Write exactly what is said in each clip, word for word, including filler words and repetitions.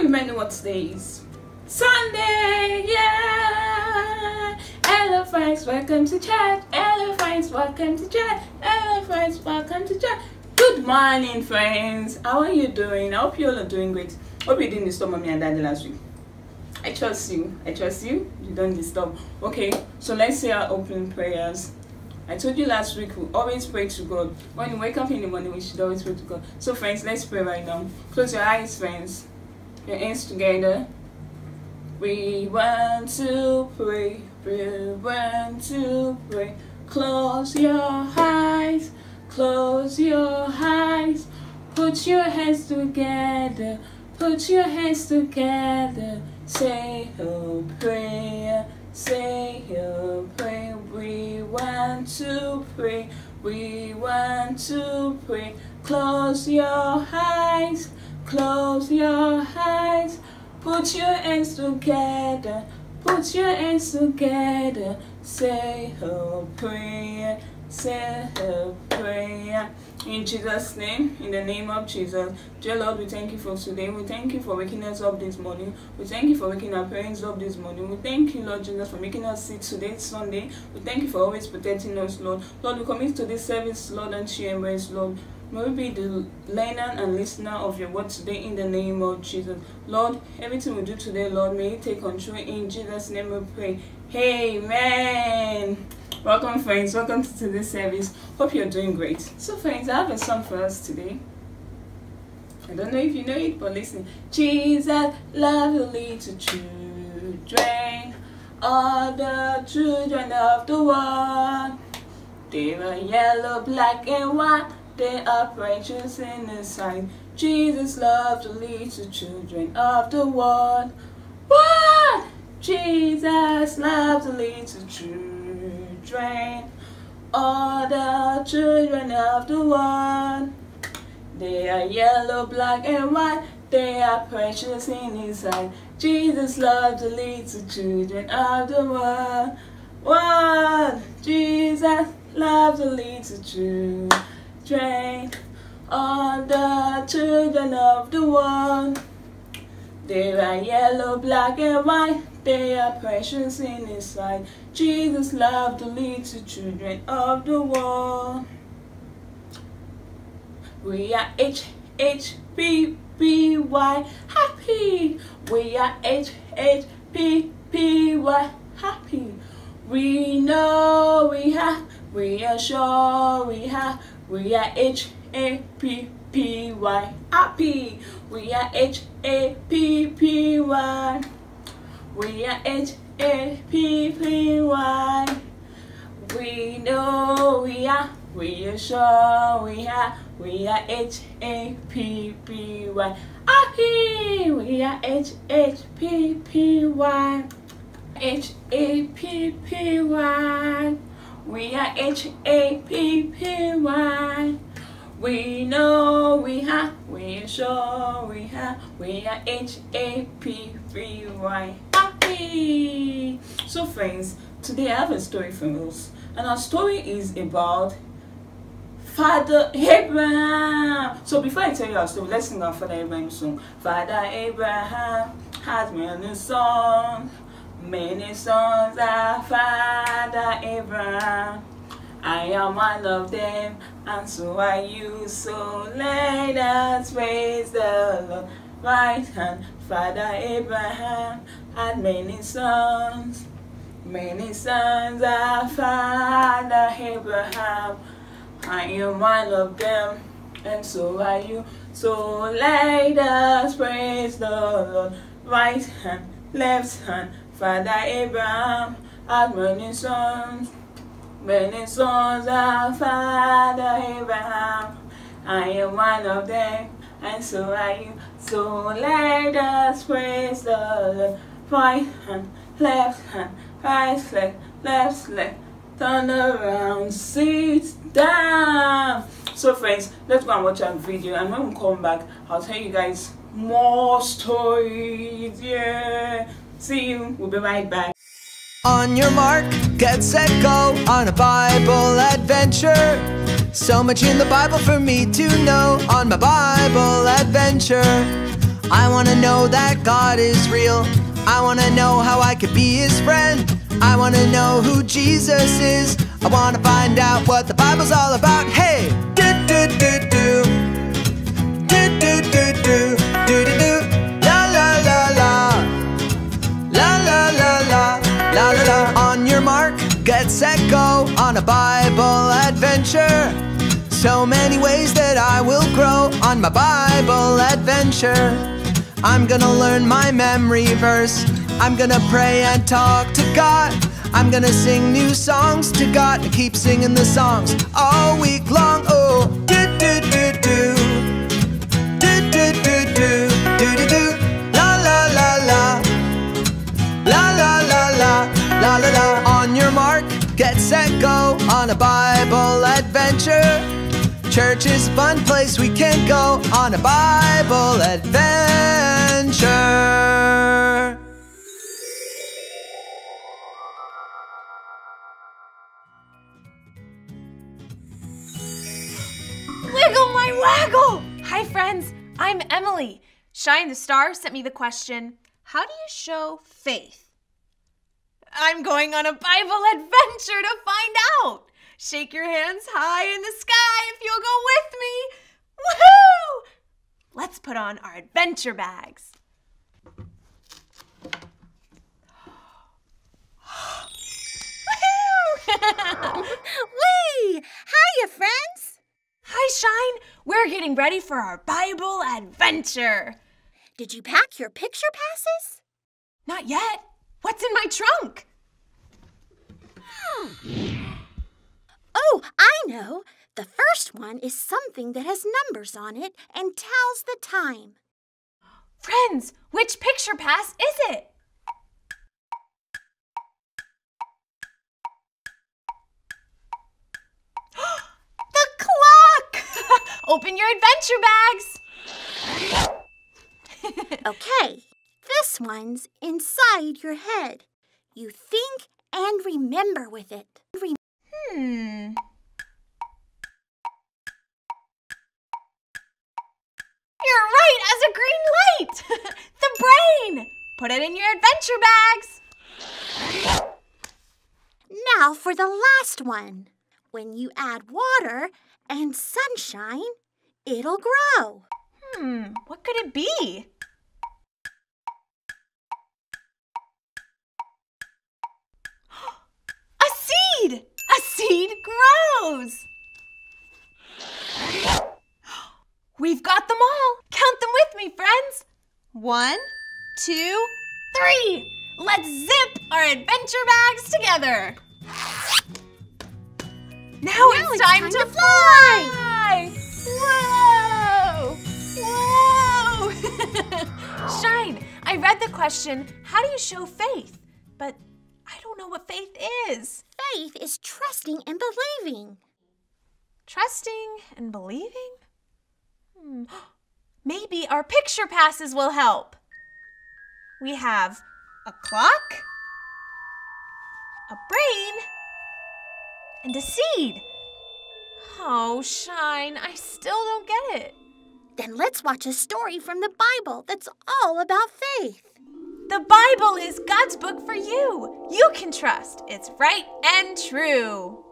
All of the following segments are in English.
might know what today is. Sunday, yeah! Hello friends, welcome to church. Hello friends, welcome to church. Hello friends, welcome to church. Good morning friends. How are you doing? I hope you all are doing great. Hope you didn't disturb mommy and daddy last week. I trust you. I trust you. You don't disturb. Okay, so let's say our opening prayers. I told you last week we always pray to God. When you wake up in the morning, we should always pray to God. So friends, let's pray right now. Close your eyes, friends. Your hands together. We want to pray. We want to pray. Close your eyes. Close your eyes. Put your hands together. Put your hands together. Say a prayer. Say a prayer. We want to pray. We want to pray. Close your eyes. Close your eyes. Put your hands together. Put your hands together. Say a prayer. Say a prayer. In Jesus' name, in the name of Jesus. Dear Lord, we thank you for today. We thank you for waking us up this morning. We thank you for waking our parents up this morning. We thank you, Lord Jesus, for making us see today, Sunday. We thank you for always protecting us, Lord. Lord, we commit to this service, Lord, and to your embrace, Lord. May we be the learner and listener of your word today in the name of Jesus. Lord, everything we do today, Lord, may you take control. In Jesus' name we pray. Amen. Welcome friends, welcome to this service. Hope you're doing great. So friends, I have a song for us today. I don't know if you know it, but listen. Jesus loves the little children, all the children of the world. They are yellow, black and white, they are precious in His sight. Jesus loves the little children of the world. What? Jesus loves the little children. All the children of the world. They are yellow, black and white, they are precious in His sight. Jesus loves the little children of the world. What? Jesus loves the little children. All the children of the world. They are yellow, black and white, they are precious in His sight. Jesus loved the little children of the world. We are H H P P Y happy. We are H H P P Y happy. We know we have, we are sure we have. We are H A P P Y happy. We are H A P P Y. We are H A P P Y. We know we are, we are sure we are. We are H A P P Y happy. We are H H P P Y. H A P P Y. We are H A P P Y. We know we have, we are sure we have. We are H A P P Y happy. So friends, today I have a story for us, and our story is about Father Abraham. So before I tell you our story, let's sing our Father Abraham song. Father Abraham has many sons, many sons are Father Abraham. I am one of them, and so are you. So let us praise the Lord. Right hand, Father Abraham had many sons. Many sons are Father Abraham. I am one of them, and so are you. So let us praise the Lord. Right hand, left hand, Father Abraham had many sons. Many sons are Father Abraham. I am one of them, and so are you. So let us praise the Lord. Right hand, left hand, right leg, left leg, turn around, sit down. So friends, let's go and watch our video, and when we come back, I'll tell you guys more stories. Yeah, see you. We'll be right back. On your mark, get set, go on a Bible adventure. So much in the Bible for me to know on my Bible adventure. I wanna know that God is real. I wanna know how I could be His friend. I wanna know who Jesus is. I wanna find out what the Bible's all about. Hey! Do do do do. Do do do do. Do do do. La la la la. La la la la. La la la. On your mark, get set, go on a Bible adventure. So many ways that I will grow on my Bible adventure. I'm gonna learn my memory verse. I'm gonna pray and talk to God. I'm gonna sing new songs to God and keep singing the songs all week long. Oh, do do do do. Do do do do. Do do do. La la la la. La la la la. La la la. On your mark, get set, go on a Bible adventure. Church is a fun place we can go on a Bible adventure. Wiggle my waggle! Hi friends, I'm Emily. Shine the Star sent me the question, how do you show faith? I'm going on a Bible adventure to find out. Shake your hands high in the sky if you'll go with me. Woohoo! Let's put on our adventure bags. Woohoo! Whee! Hiya, friends! Hi, Shine. We're getting ready for our Bible adventure. Did you pack your picture passes? Not yet. What's in my trunk? Oh, I know. The first one is something that has numbers on it and tells the time. Friends, which picture pass is it? The clock! Open your adventure bags. Okay, this one's inside your head. You think and remember with it. Rem Hmm. You're right, as a green light! The brain! Put it in your adventure bags. Now for the last one. When you add water and sunshine, it'll grow. Hmm, what could it be? A seed! A seed grows! We've got them all. Count them with me, friends. One, two, three. Let's zip our adventure bags together. Now, now it's, it's time, time to, to fly. fly! Whoa! Whoa! Shine, I read the question, how do you show faith? But I don't know what faith is. Faith is trusting and believing. Trusting and believing? Hmm. Maybe our picture passes will help. We have a clock, a brain, and a seed. Oh, Shine, I still don't get it. Then let's watch a story from the Bible that's all about faith. The Bible is God's book for you. You can trust. It's right and true.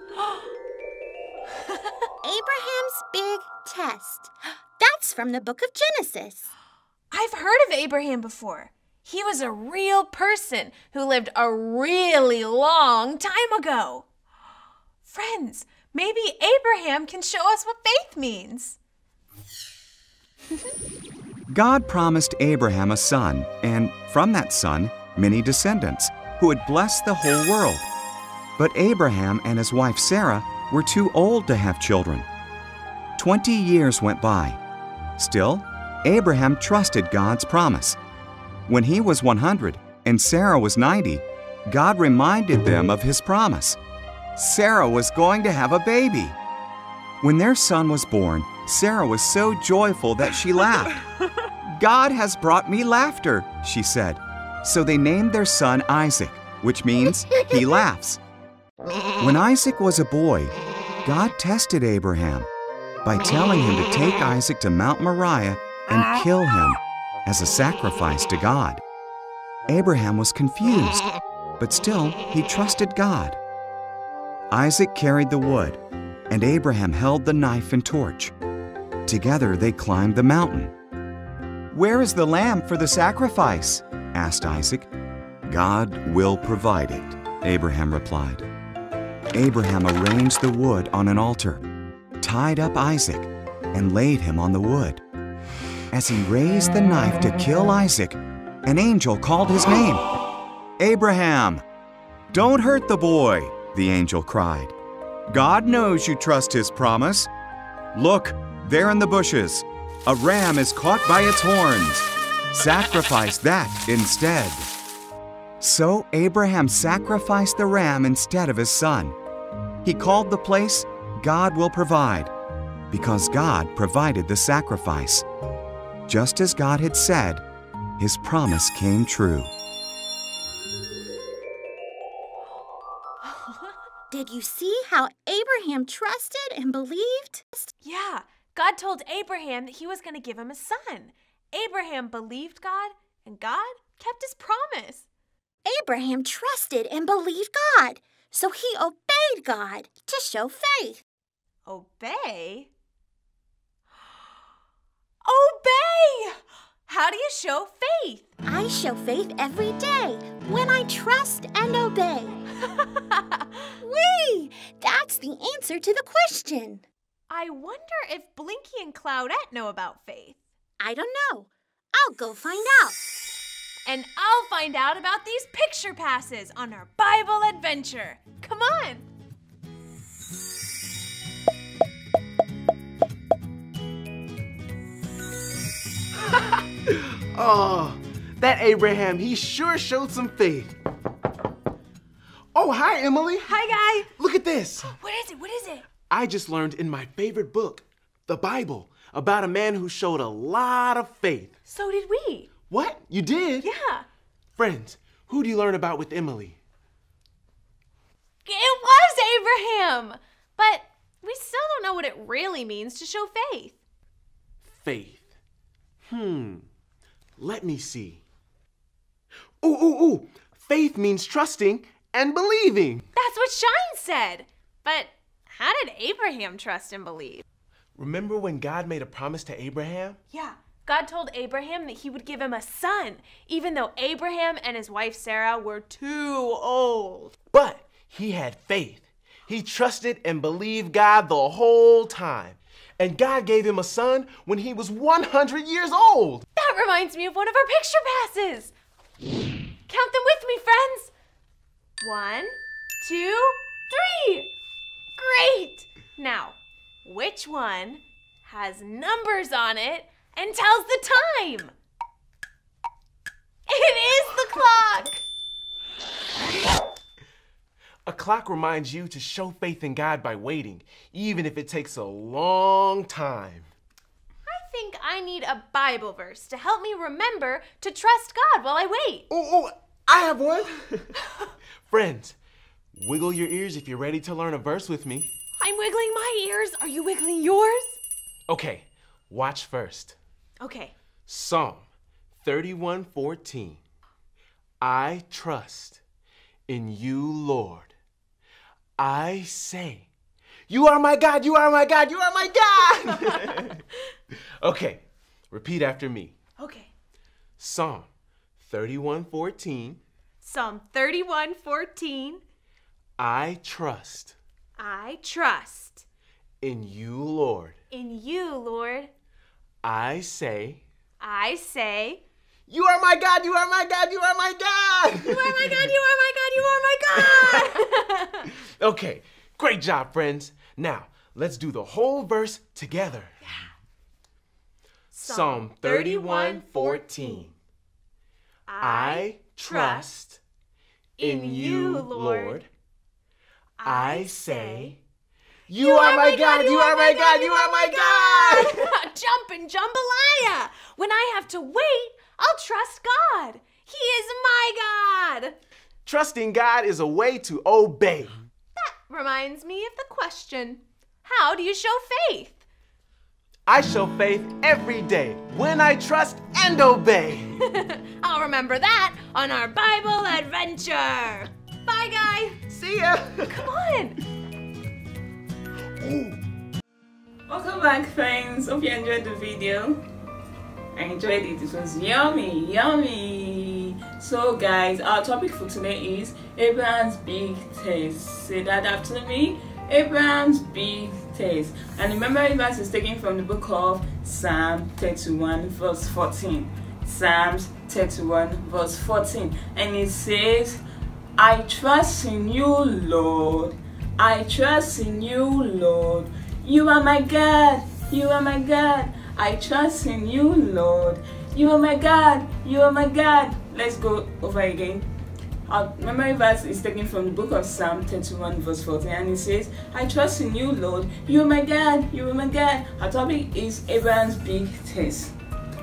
Abraham's big test. That's from the book of Genesis. I've heard of Abraham before. He was a real person who lived a really long time ago. Friends, maybe Abraham can show us what faith means. God promised Abraham a son, and from that son, many descendants, who would bless the whole world. But Abraham and his wife Sarah were too old to have children. Twenty years went by. Still, Abraham trusted God's promise. When he was one hundred and Sarah was ninety, God reminded them of his promise. Sarah was going to have a baby. When their son was born, Sarah was so joyful that she laughed. God has brought me laughter, she said. So they named their son Isaac, which means he laughs. When Isaac was a boy, God tested Abraham by telling him to take Isaac to Mount Moriah and kill him. as a sacrifice to God. Abraham was confused, but still he trusted God. Isaac carried the wood, and Abraham held the knife and torch. Together they climbed the mountain. "Where is the lamb for the sacrifice?" asked Isaac. "God will provide it," Abraham replied. Abraham arranged the wood on an altar, tied up Isaac, and laid him on the wood. As he raised the knife to kill Isaac, an angel called his name. "Abraham!" "Don't hurt the boy," the angel cried. "God knows you trust his promise. Look, there in the bushes, a ram is caught by its horns. Sacrifice that instead." So Abraham sacrificed the ram instead of his son. He called the place God Will Provide, because God provided the sacrifice. Just as God had said, his promise came true. Did you see how Abraham trusted and believed? Yeah, God told Abraham that he was going to give him a son. Abraham believed God, and God kept his promise. Abraham trusted and believed God, so he obeyed God to show faith. Obey? Obey! How do you show faith? I show faith every day when I trust and obey. Whee! That's the answer to the question. I wonder if Blinky and Cloudette know about faith. I don't know. I'll go find out. And I'll find out about these picture passes on our Bible adventure. Come on! Oh, that Abraham, he sure showed some faith. Oh, hi, Emily. Hi, guy. Look at this. What is it? What is it? I just learned in my favorite book, the Bible, about a man who showed a lot of faith. So did we. What? You did? Yeah. Friends, who do you learn about with Emily? It was Abraham. But we still don't know what it really means to show faith. Faith. Hmm. Let me see. Ooh, ooh, ooh. Faith means trusting and believing. That's what Shine said. But how did Abraham trust and believe? Remember when God made a promise to Abraham? Yeah. God told Abraham that he would give him a son, even though Abraham and his wife Sarah were too old. But he had faith. He trusted and believed God the whole time. And God gave him a son when he was one hundred years old. That reminds me of one of our picture passes. Count them with me, friends. One, two, three. Great. Now, which one has numbers on it and tells the time? It is the clock. A clock reminds you to show faith in God by waiting, even if it takes a long time. I think I need a Bible verse to help me remember to trust God while I wait. Oh, oh, I have one. Friends, wiggle your ears if you're ready to learn a verse with me. I'm wiggling my ears. Are you wiggling yours? Okay, watch first. Okay. Psalm thirty-one fourteen. I trust in you, Lord. I say, you are my God, you are my God, you are my God. Okay, repeat after me. Okay. Psalm thirty-one fourteen. Psalm thirty-one fourteen. I trust I trust in you, Lord. in you, Lord. I say, I say, you are my God, you are my God, you are my God. you are my God, you are my God, you are my God. Okay, great job, friends. Now, let's do the whole verse together. Yeah. Psalm thirty-one fourteen. I trust in you, Lord. I say, you are my God, you are my God, you are my God. Jumpin' jambalaya. When I have to wait, I'll trust God. He is my God. Trusting God is a way to obey. That reminds me of the question. How do you show faith? I show faith every day when I trust and obey. I'll remember that on our Bible adventure. Bye, guy. See ya. Come on. Welcome back, friends. Hope you enjoyed the video. I enjoyed it. It was yummy, yummy. So, guys, our topic for today is Abraham's big test. Say that after me. Abraham's big test. And remember, the verse is taken from the book of Psalm thirty-one, verse fourteen. Psalms thirty-one, verse fourteen. And it says, I trust in you, Lord. I trust in you, Lord. You are my God. You are my God. I trust in you, Lord. You are my God. You are my God. Let's go over again. Our memory verse is taken from the book of Psalm thirty-one, verse fourteen, and it says, I trust in you, Lord. You are my God. You are my God. Our topic is Abraham's big test.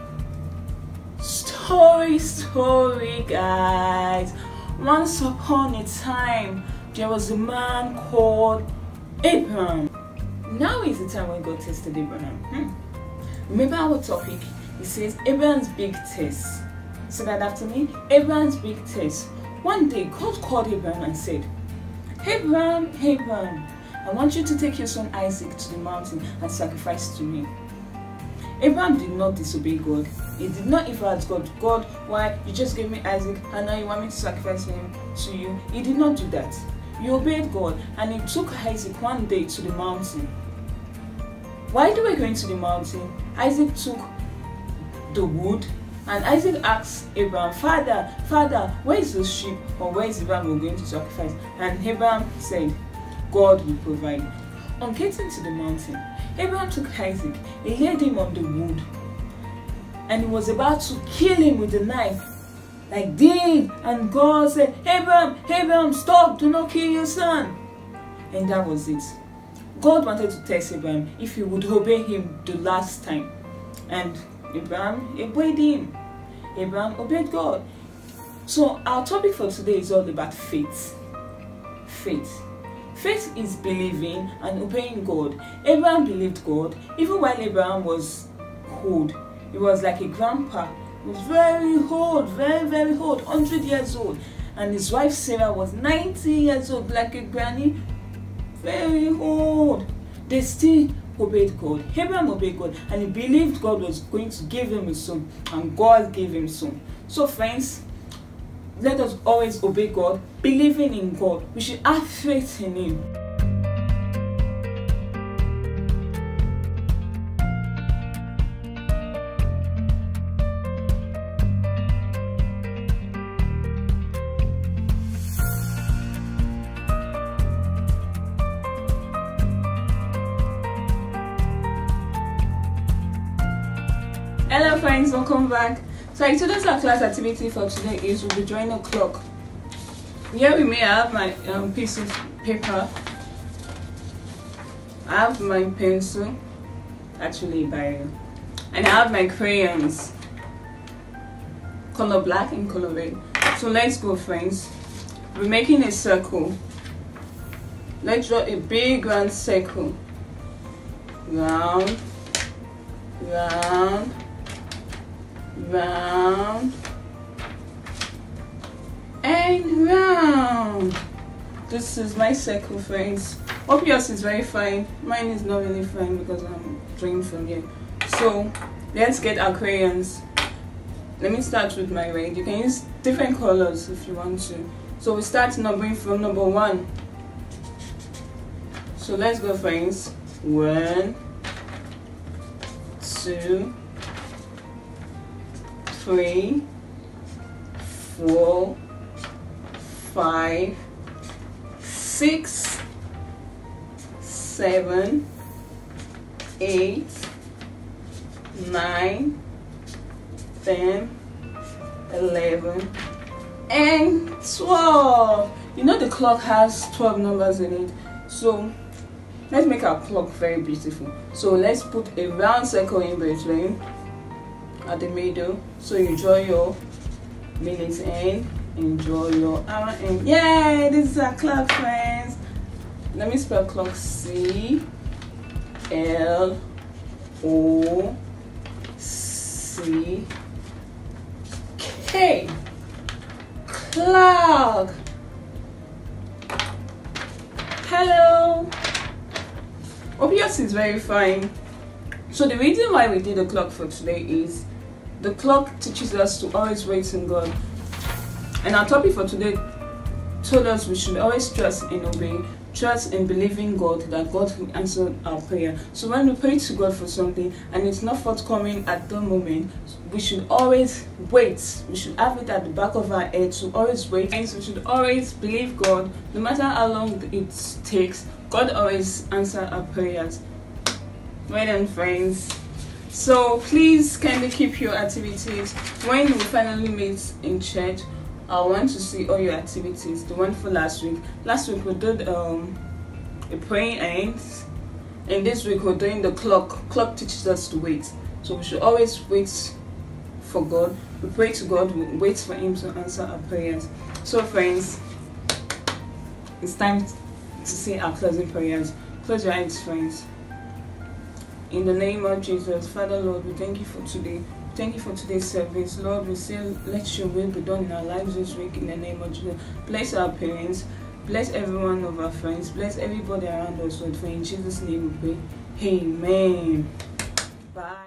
Story, story, guys. Once upon a time, there was a man called Abraham. Now is the time when God tested Abraham. Hmm. Remember our topic? It says Abraham's big test. Say that after me. Abraham's big test. One day, God called Abraham and said, Abraham, Abraham, I want you to take your son Isaac to the mountain and sacrifice to me. Abraham did not disobey God. He did not even ask God, God, why you just gave me Isaac and now you want me to sacrifice him to you? He did not do that. He obeyed God and he took Isaac one day to the mountain. While they were going to the mountain, Isaac took the wood and Isaac asked Abraham, Father, Father, where is the sheep or where is the ram we're going to sacrifice? And Abraham said, God will provide. On getting to the mountain, Abraham took Isaac, he laid him on the wood, and he was about to kill him with a knife. Like this, and God said, Abraham, Abraham, stop, do not kill your son. And that was it. God wanted to test Abraham if he would obey him the last time. And Abraham obeyed him. Abraham obeyed God. So our topic for today is all about faith. Faith. Faith is believing and obeying God. Abraham believed God even while Abraham was old. He was like a grandpa. He was very old, very, very old, one hundred years old. And his wife Sarah was ninety years old, like a granny, very old. They still obeyed God. Abraham obeyed God and he believed God was going to give him a son, and God gave him a son. So friends, let us always obey God, believing in God. We should have faith in Him. Hello friends, welcome back. So I told us our class activity for today is we'll be drawing a clock. Here with me I have my um, piece of paper. I have my pencil, actually bio, and I have my crayons, color black and color red. So let's go friends. We're making a circle. Let's draw a big round circle. Round, round, round and round. This is my circle friends. Hope yours is very fine. Mine is not really fine because I'm drawing from here. So let's get our crayons. Let me start with my red. You can use different colors if you want to. So we start numbering from number one. So let's go friends. One, two, three, four, five, six, seven, eight, nine, ten, eleven, and twelve. You know the clock has twelve numbers in it, so let's make our clock very beautiful. So let's put a round circle in between at the middle. So you draw your minute end and draw your hour end. Yay! This is our clock, friends. Let me spell clock. C L O C Hey, clock. Hello. Hope yours is very fine. So the reason why we did the clock for today is the clock teaches us to always wait in God. And our topic for today told us we should always trust and obey, trust and believe in God that God will answer our prayer. So when we pray to God for something and it's not forthcoming at the moment, we should always wait. We should have it at the back of our head to always wait. And we should always believe God, no matter how long it takes. God always answers our prayers. Well then, friends. So please kindly keep your activities. When we finally meet in church, I want to see all your activities. The one for last week. Last week we did um, a praying ends, and this week we're doing the clock. Clock teaches us to wait. So we should always wait for God. We pray to God. We wait for Him to answer our prayers. So friends, it's time to say our closing prayers. Close your eyes, friends. In the name of Jesus, Father Lord, we thank you for today. Thank you for today's service. Lord, we say let your will be done in our lives this week in the name of Jesus. Bless our parents. Bless every one of our friends. Bless everybody around us, Lord. For in Jesus' name we pray. Amen. Bye.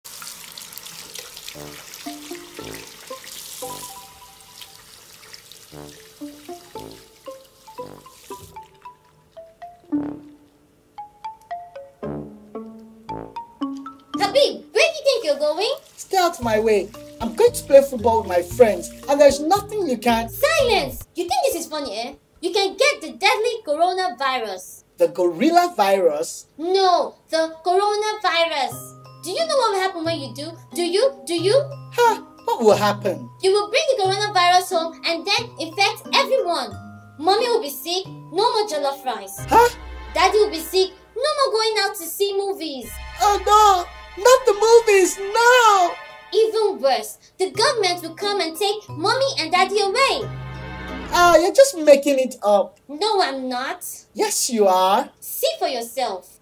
Habib, where do you think you're going? Stay out my way. I'm going to play football with my friends, and there's nothing you can. Silence! You think this is funny, eh? You can get the deadly coronavirus. The gorilla virus? No, the coronavirus. Do you know what will happen when you do? Do you? Do you? Huh? What will happen? You will bring the coronavirus home and then infect everyone. Mommy will be sick, no more jollof rice. Huh? Daddy will be sick, no more going out to see movies. Oh no! Not the movies, no! Even worse, the government will come and take Mommy and Daddy away. Ah, you're just making it up. No, I'm not. Yes, you are. See for yourself.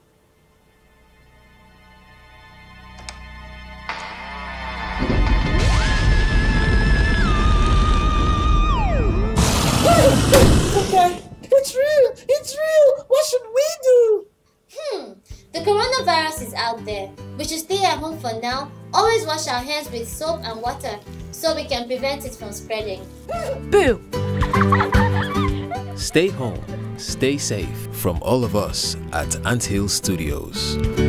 It's okay. It's real. It's real. What should we do? Hmm. The coronavirus is out there. We should stay at home for now. Always wash our hands with soap and water so we can prevent it from spreading. Boo! Stay home, stay safe from all of us at Ant Hill Studios.